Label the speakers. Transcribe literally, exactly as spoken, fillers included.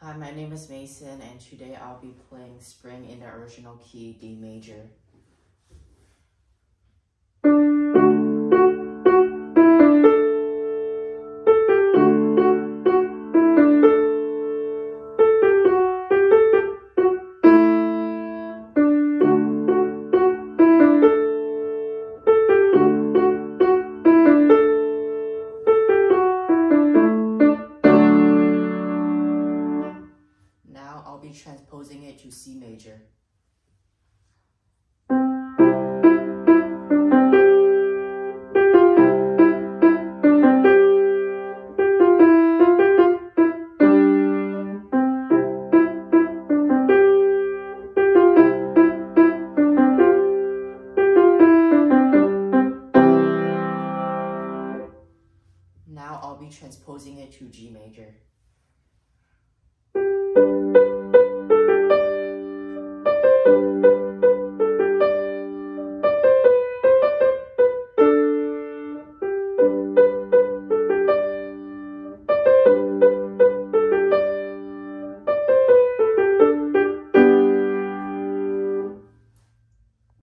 Speaker 1: Hi, my name is Mason, and today I'll be playing Spring in the original key, D major. Now I'll be transposing it to C major.